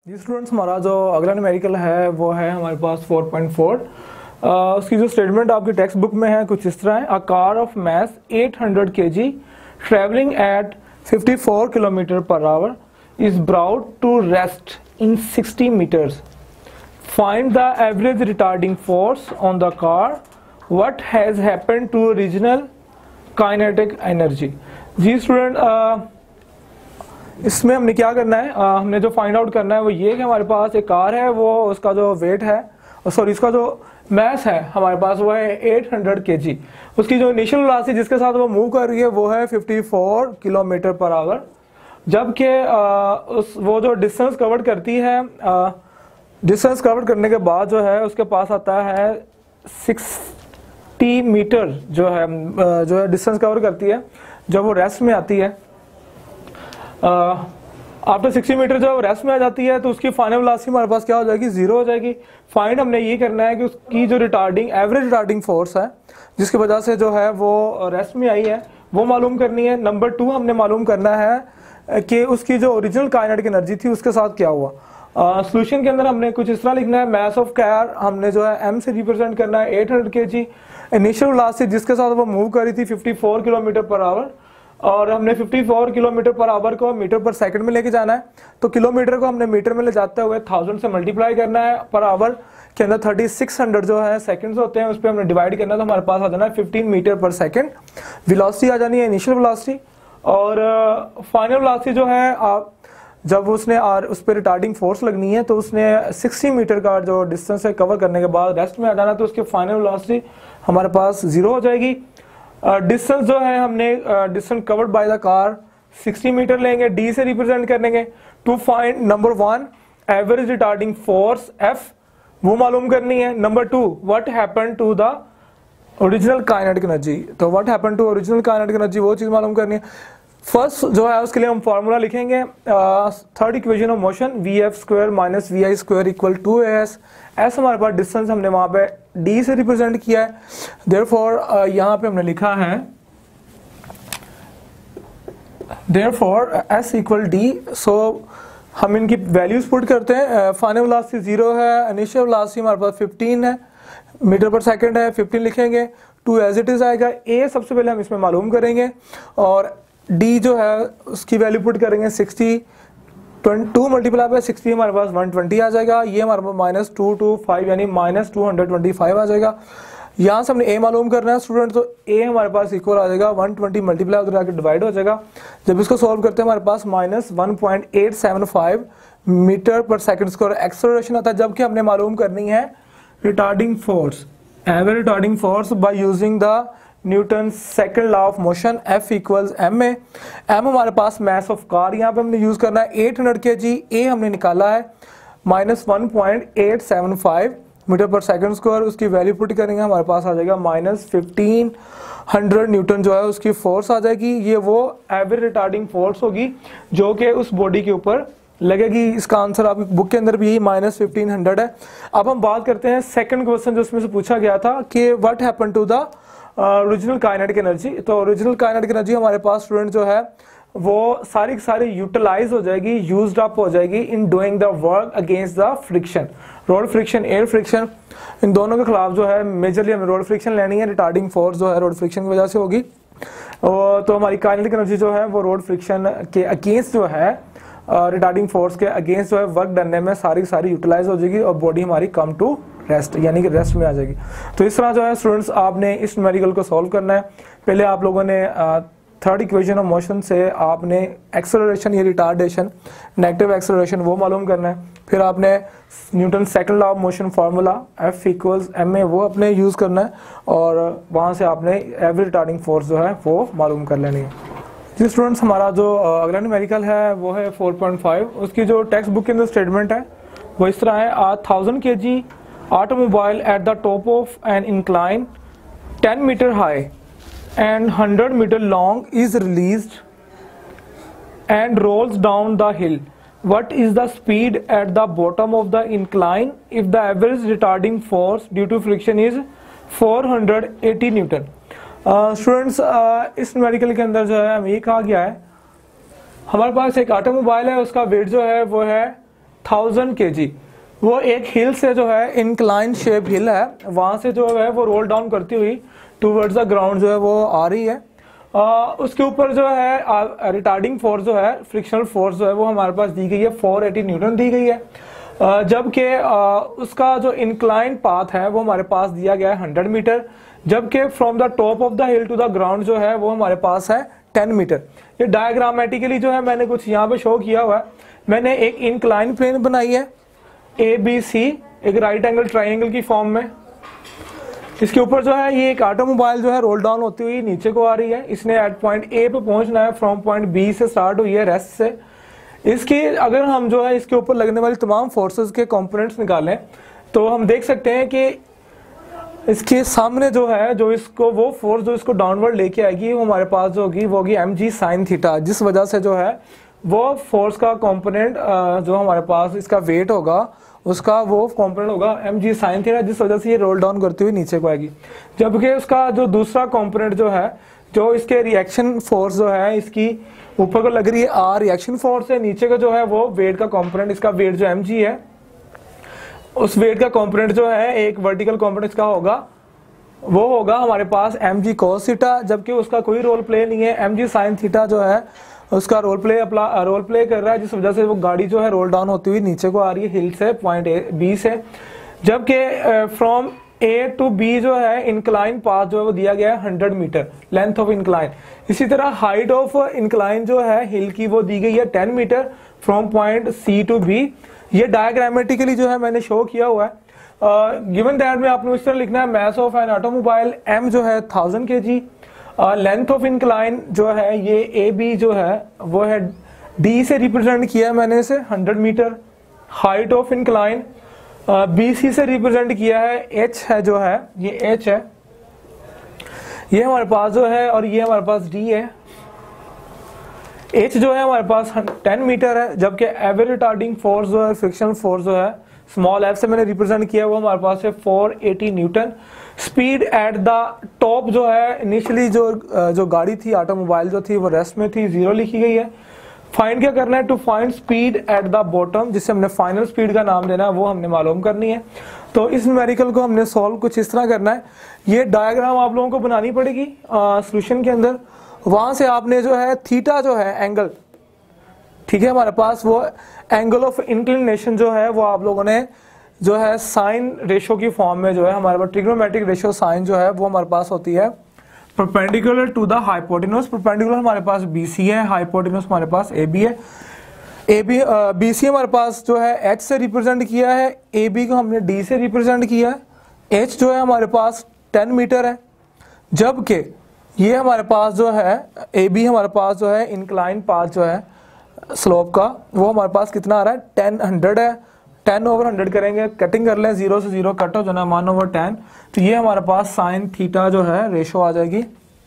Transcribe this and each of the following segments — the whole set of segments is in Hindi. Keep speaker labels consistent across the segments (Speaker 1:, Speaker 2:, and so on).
Speaker 1: जी स्टूडेंट्स, हमारा जो अगला न्यूमेरिकल है वो है हमारे पास 4.4। उसकी जो स्टेटमेंट आपकी टेक्स्ट बुक में है कुछ इस तरह है। A car of mass 800 kg travelling at 54 kilometre per hour is brought to rest in 60 metres. Find the average retarding force on the car. What has happened to original kinetic energy. जी स्टूडेंट, इसमें हमने क्या करना है, हमने जो फाइंड आउट करना है वो ये कि हमारे पास एक कार है, वो उसका जो वेट है सॉरी इसका जो मैस है हमारे पास वो है 800 kg। उसकी जो इनिशियल वेलोसिटी जिसके साथ वो मूव कर रही है वो है 54 किलोमीटर पर आवर। जबकि वो जो डिस्टेंस कवर करती है, डिस्टेंस कवर करने के बाद जो है उसके पास आता है 60 मीटर जो है डिस्टेंस कवर करती है। जब वो रेस्ट में आती है आफ्टर 60 मीटर जब रेस्ट में आ जाती है तो उसकी फाइनल वेलोसिटी हमारे पास क्या हो जाएगी, जीरो हो जाएगी। फाइंड हमने ये करना है कि उसकी जो एवरेज रिटार्डिंग फोर्स है जिसकी वजह से जो है वो रेस्ट में आई है वो मालूम करनी है। नंबर 2 हमने मालूम करना है कि उसकी जो ओरिजिनल काइनेटिक एनर्जी थी उसके साथ क्या हुआ। सोल्यूशन के अंदर हमने कुछ इस तरह लिखना है। मैस ऑफ कार हमने जो है m से रिप्रेजेंट करना है 800 kg। इनिशियल वेलोसिटी जिसके साथ वो मूव कर रही थी 54 किलोमीटर पर आवर, और हमने 54 किलोमीटर पर आवर को मीटर पर सेकंड में लेके जाना है। तो किलोमीटर को हमने मीटर में ले जाते हुए 1000 से मल्टीप्लाई करना है। पर आवर के अंदर 3600 जो है सेकंड्स होते हैं, उस पर हमने डिवाइड करना है तो हमारे पास आ जाना है 15 मीटर पर सेकंड। वेलोसिटी आ जानी है इनिशियल वेलोसिटी, और फाइनल वेलोसिटी जो है आप जब उसने उस पर रिटार्डिंग फोर्स लगनी है तो उसने 60 मीटर का जो डिस्टेंस है कवर करने के बाद रेस्ट में आ जाना, तो उसकी फाइनल वेलोसिटी हमारे पास जीरो हो जाएगी। डिस्टेंस जो है हमने distance covered by the car 60 metre लेंगे, डी से रिप्रेजेंट करेंगे। To find number 1 average retarding force F वो मालूम करनी है। Number 2 what happened to the original kinetic energy, तो what happened to original kinetic energy वो चीज मालूम करनी है। फर्स्ट जो है उसके लिए हम फॉर्मूला लिखेंगे, third equation of motion vf² minus vi² equal to as। S हमारे पास डिस्टेंस हमने वहां पे d से रिप्रेजेंट किया है, देयरफॉर यहाँ पे हमने लिखा है therefore s equal d। So हम इनकी वैल्यूज पुट करते हैं। फाइनल वेलोसिटी 0 है, इनिशियल वेलोसिटी हमारे पास 15 है मीटर पर सेकंड है, 15 लिखेंगे। 2 एज इट इज आएगा। a सबसे पहले हम इसमें मालूम करेंगे, और d जो है उसकी वैल्यू पुट करेंगे 60। 2 मल्टीप्लाई बाय 60 हमारे पास 120 आ जाएगा। ये हमारे पास -225 यानी -225 आ जाएगा। यहाँ से हमने a मालूम करना है स्टूडेंट, तो a हमारे पास इक्वल आ जाएगा 120 मल्टीप्लाई उधर आके डिवाइड हो जाएगा। जब इसको सॉल्व करते हैं हमारे पास -1.875 metre per second square acceleration आता है। जबकि हमने मालूम करनी है retarding force, average retarding force by using the Newton second law of motion F equals m में। m हमारे पास मैस ऑफ कार यहाँ पे हमने यूज करना है 800 kg। a हमने निकाला है -1.875 मीटर पर सेकंड स्क्वायर, उसकी वैल्यू पुट करेंगे हमारे पास आ जाएगा -1500 न्यूटन जो है उसकी फोर्स आ जाएगी। ये वो एवरेज रिटार्डिंग फोर्स होगी जो कि उस बॉडी के ऊपर लगेगी। इसका आंसर आपकी बुक के अंदर भी यही -1500 है। अब हम बात करते हैं सेकंड क्वेश्चन जो उसमें से पूछा गया था कि what happened to the original kinetic energy. तो ओरिजिनल काइनेटिक एनर्जी हमारे पास स्टूडेंट जो है वो सारी की सारी यूटिलाइज हो जाएगी, यूज्ड अप हो जाएगी in doing the work against the friction. Road friction, air friction, इन दोनों के खिलाफ जो है मेजरली हमें रोड फ्रिक्शन लेनी है। रिटार्डिंग फोर्स जो है रोड फ्रिक्शन की वजह से होगी। तो हमारी काइनेटिक एनर्जी जो है वो रोड फ्रिक्शन के अगेंस्ट जो है रिटार्डिंग फोर्स के अगेंस्ट जो है वर्क करने में सारी की सारी यूटिलाइज हो जाएगी और बॉडी हमारी कम टू रेस्ट यानी कि रेस्ट में आ जाएगी। तो इस तरह जो है स्टूडेंट्स आपने इस न्यूमेरिकल को सॉल्व करना है। पहले आप लोगों ने थर्ड इक्वेशन ऑफ मोशन से आपने एक्सेलरेशन या रिटार्डेशन, नेगेटिव एक्सेलरेशन वो मालूम करना है। फिर आपने Newton second law of motion formula F equals m वो अपने यूज करना है, और वहां से आपने एवरेज रिटार्डिंग फोर्स जो है वो मालूम कर लेनी है। जी स्टूडेंट्स, हमारा जो अगला न्यूमेरिकल है वो है 4.5। उसकी जो टेक्स्ट बुक के अंदर स्टेटमेंट है वो इस तरह है। 1000 kg automobile at the top of an incline 10 meter high and 100 meter long is released and rolls down the hill. What is the speed at the bottom of the incline if the average retarding force due to friction is 480 Newton? Students, इस न्यूमेरिकल के अंदर जो है हमें ये कहा गया है हमारे पास एक ऑटोमोबाइल है, उसका वेट जो है वो है 1000 kg, वो एक हिल से जो है इंक्लाइन शेप हिल है, वहाँ से जो है वो रोल डाउन करती हुई टूवर्ड्स द ग्राउंड जो है वो आ रही है। उसके ऊपर जो है रिटार्डिंग फोर्स जो है, फ्रिक्शनल फोर्स जो है वो हमारे पास दी गई है 480 न्यूटन दी गई है, जबकि उसका जो इंक्लाइन पाथ है वो हमारे पास दिया गया है 100 मीटर, जबकि from the top of the hill to the ground जो है वो हमारे पास है 10 मीटर। ये डायग्रामेटिकली जो है मैंने कुछ यहाँ पे शो किया हुआ है। मैंने एक इंक्लाइन प्लेन बनाई है ABC, एक राइट एंगल ट्राइंगल की फॉर्म में। इसके ऊपर जो है ये एक ऑटोमोबाइल जो है रोल डाउन होती हुई नीचे को आ रही है। इसने एट पॉइंट A पे पहुंचना है, फ्रॉम पॉइंट B से स्टार्ट हुई है रेस्ट से। इसकी अगर हम जो है इसके ऊपर लगने वाली तमाम फोर्सेस के कंपोनेंट्स निकालें तो हम देख सकते हैं कि इसके सामने जो है जो इसको वो फोर्स जो इसको डाउनवर्ड लेके आएगी वो हमारे पास जो होगी वो होगी mg साइन थीटा, जिस वजह से जो है वो फोर्स का कंपोनेंट जो हमारे पास इसका वेट होगा उसका वो कंपोनेंट होगा mg साइन थीटा, जिस वजह से ये रोल डाउन करती हुई नीचे को आएगी। जबकि उसका जो दूसरा कंपोनेंट जो है, जो इसके रिएक्शन फोर्स जो है इसकी ऊपर को लग रही है R रिएक्शन फोर्स है, नीचे का जो है वो वेट का कंपोनेंट, इसका वेट जो mg है उस वेट का कंपोनेंट जो है एक वर्टिकल कंपोनेंट इसका होगा वो होगा हमारे पास mg cos थीटा, जबकि उसका कोई रोल प्ले नहीं है। mg साइन थीटा जो है उसका रोल प्ले कर रहा है, जिस वजह से वो गाड़ी जो है रोल डाउन होती हुई नीचे को आ रही है हिल से पॉइंट B से। जबकि फ्रॉम A टू B जो है इंक्लाइन पाथ जो है वो दिया गया है 100 मीटर लेंथ ऑफ इंक्लाइन। इसी तरह हाइट ऑफ इंक्लाइन जो है हिल की वो दी गई है 10 metre from point C to B। ये डायग्रामेटिकली जो है मैंने शो किया हुआ है। गिवन दैट में आपने इस तरह लिखना है mass of an automobile m जो है 1000 kg, लेंथ ऑफ इंक्लाइन जो है ये AB जो है वो है D से रिप्रेजेंट किया है मैंने इसे 100 metre. Height of incline BC से रिप्रेजेंट किया है, H है जो है ये H है, ये हमारे पास जो है, और ये हमारे पास D है। H जो है हमारे पास 10 मीटर है, जबकि एवरेज रिटार्डिंग फोर्स जो है फ्रिक्शन फोर्स जो है स्मॉल f से मैंने रिप्रेजेंट किया है वो हमारे पास है 480 Newton. Speed at the top जो है इनिशियली जो गाड़ी थी ऑटोमोबाइल जो थी वो रेस्ट में थी, 0 लिखी गई है। फाइंड क्या करना है, to find speed at the bottom, जिससे हमने फाइनल स्पीड का नाम देना है वो हमने मालूम करनी है। तो इस न्यूमेरिकल को हमने सॉल्व कुछ इस तरह करना है। ये डायग्राम आप लोगों को बनानी पड़ेगी सॉल्यूशन के अंदर। वहां से आपने जो है थीटा जो है एंगल, ठीक है, हमारे पास वो एंगल ऑफ इंक्लिनेशन जो है वो आप लोगों ने जो है साइन रेशो की फॉर्म में जो है हमारे पास ट्रिग्नोमेट्रिक रेशो साइन जो है वो हमारे पास होती है perpendicular to the hypotenuse. Perpendicular हमारे पास BC है, हाइपोटेन्यूज हमारे पास AB है। BC हमारे पास जो है H से रिप्रेजेंट किया है, AB को हमने D से रिप्रेजेंट किया है। H जो है हमारे पास 10 मीटर है, जबकि ये हमारे पास जो है AB हमारे पास जो है इंक्लाइन पाथ जो है स्लोप का वो हमारे पास कितना आ रहा है 100 है। 10/100 करेंगे, कटिंग कर लें, 0 से 0 कट हो जाना 1/10, तो ये हमारे पास साइन थीटा जो है रेशो आ जाएगी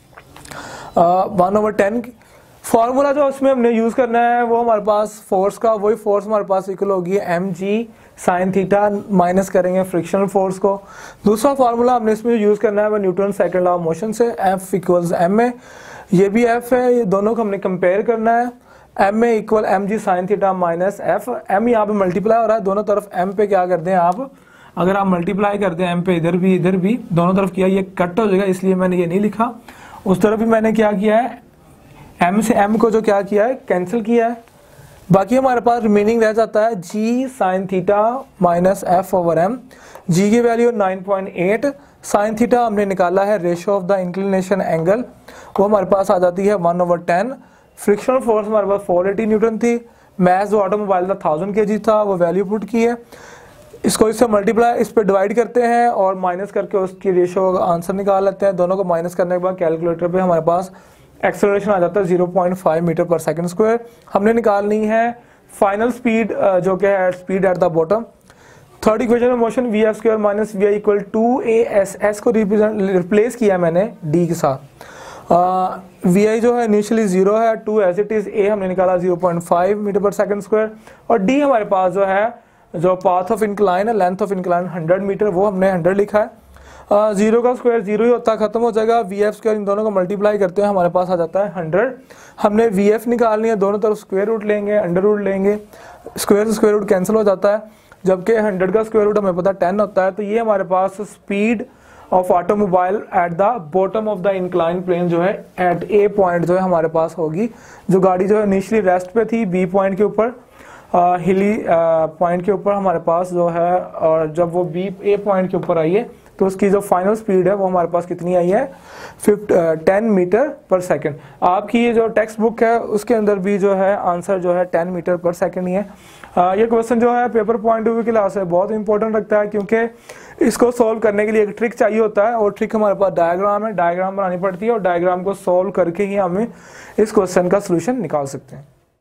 Speaker 1: 1/10। फॉर्मूला जो इसमें हमने यूज करना है वो हमारे पास फोर्स का, वही फोर्स हमारे पास इक्वल होगी mg साइन थीटा, माइनस करेंगे फ्रिक्शनल फोर्स को। दूसरा फार्मूला हमने इसमें यूज करना है वो Newton second law of motion से, F इक्वल्स ma, ये भी F है, ये दोनों को हमने कंपेयर करना है। m A equal mg sine theta minus f, m यहाँ पे मल्टीप्लाई हो रहा है, दोनों तरफ m पे क्या कर दें आप, अगर आप मल्टीप्लाई कर दें m पे इधर भी दोनों तरफ किया, ये कट हो जाएगा, इसलिए मैंने ये नहीं लिखा। उस तरफ भी मैंने क्या किया है, m से m को जो क्या किया है कैंसिल किया है। बाकी हमारे पास रिमेनिंग रह जाता है g sine theta minus f/m। g की वैल्यू 9.8, साइन थीटा हमने निकाला है ratio of the inclination angle, वो हमारे पास आ जाती है 1/10। फ्रिक्शनल फोर्स हमारे पास 480 न्यूटन थी। मास जो ऑटोमोबाइल का 1000 kg था वो वैल्यू पुट की है, इसको इससे मल्टीप्लाई इस पे डिवाइड करते हैं और माइनस करके उसकी रेशो का आंसर निकाल लेते हैं। दोनों को माइनस करने के बाद कैलकुलेटर पे हमारे पास एक्सेलरेशन आ जाता है 0.5 मीटर पर सेकंड स्क्वायर। हमने निकालनी है फाइनल स्पीड जो कि है speed at the bottom. Third equation of motion v(f)² minus vi equal 2as, s को रिप्लेस किया मैंने d के साथ। vi जो है इनिशियली 0 है, 2 एज इट इज, a हमने निकाला 0.5 मीटर पर सेकंड स्क्वायर, और d हमारे पास जो है जो पाथ ऑफ इंक्लाइन है, लेंथ ऑफ इंक्लाइन 100 मीटर, वो हमने 100 लिखा है। जीरो का स्क्वायर जीरो ही होता है, खत्म हो जाएगा। वी एफ स्क्वायर इन दोनों को मल्टीप्लाई करते हैं हमारे पास आ जाता है 100। हमने वी एफ निकालनी है, दोनों तरफ स्क्वायर रूट लेंगे, अंडर रूट लेंगे, स्क्वायर से स्क्वायर रूट कैंसिल हो जाता है, जबकि 100 का स्क्वायर रूट हमें पता 10 होता है। तो ये हमारे पास speed of automobile at the bottom of the incline plane जो है एट ए पॉइंट जो है हमारे पास होगी। जो गाड़ी जो है इनिशियली रेस्ट पे थी बी पॉइंट के ऊपर, हिली पॉइंट के ऊपर हमारे पास जो है, और जब वो बी ए पॉइंट के ऊपर आई है तो उसकी जो फाइनल स्पीड है वो हमारे पास कितनी आई है 10 मीटर पर सेकंड। आपकी ये जो टेक्स्ट बुक है उसके अंदर भी जो है आंसर जो है 10 मीटर पर सेकंड ही है। ये क्वेश्चन जो है पेपर पॉइंट ऑफ व्यू के लिहाज से बहुत इंपॉर्टेंट रखता है, क्योंकि इसको सॉल्व करने के लिए एक ट्रिक चाहिए होता है, और ट्रिक हमारे पास डायग्राम है, डायग्राम बनानी पड़ती है, और डायग्राम को सॉल्व करके ही हमें इस क्वेश्चन का सोल्यूशन निकाल सकते हैं।